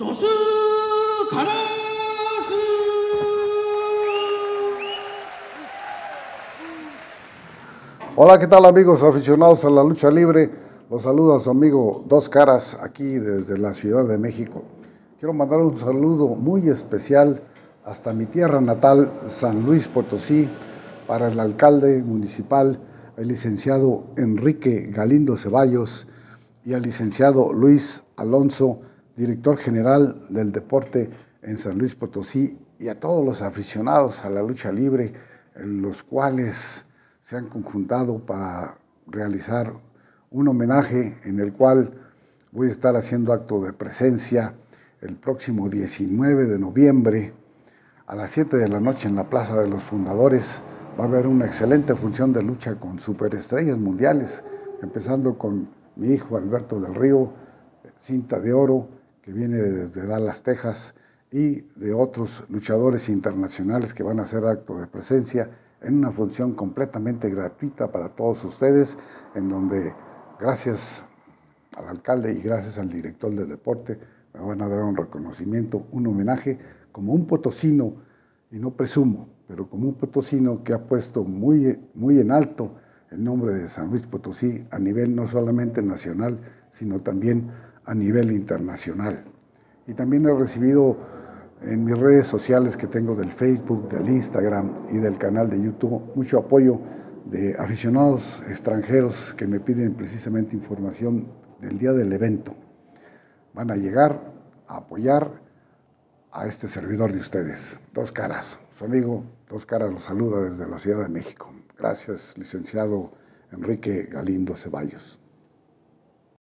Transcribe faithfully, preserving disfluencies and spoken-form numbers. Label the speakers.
Speaker 1: ドスカラス。
Speaker 2: Hola, ¿qué tal amigos aficionados a la lucha libre? Los saluda su amigo Dos Caras aquí desde la Ciudad de México. Quiero mandar un saludo muy especial hasta mi tierra natal, San Luis Potosí, para el alcalde municipal, el licenciado Enrique Galindo Ceballos, y al licenciado Luis Alonso, director general del deporte en San Luis Potosí, y a todos los aficionados a la lucha libre, los cuales se han conjuntado para realizar un homenaje en el cual voy a estar haciendo acto de presencia el próximo diecinueve de noviembre a las siete de la noche en la Plaza de los Fundadores. Va a haber una excelente función de lucha con superestrellas mundiales, empezando con mi hijo Alberto del Río, Cinta de Oro, que viene desde Dallas, Texas, y de otros luchadores internacionales que van a hacer acto de presencia en una función completamente gratuita para todos ustedes, en donde gracias al alcalde y gracias al director del deporte me van a dar un reconocimiento, un homenaje como un potosino, y no presumo, pero como un potosino que ha puesto muy, muy en alto el nombre de San Luis Potosí a nivel no solamente nacional, sino también a nivel internacional. Y también he recibido en mis redes sociales que tengo del Facebook, del Instagram y del canal de YouTube mucho apoyo de aficionados extranjeros que me piden precisamente información del día del evento. Van a llegar a apoyar a este servidor de ustedes, Dos Caras. Su amigo Dos Caras los saluda desde la Ciudad de México. Gracias, licenciado Enrique Galindo Ceballos.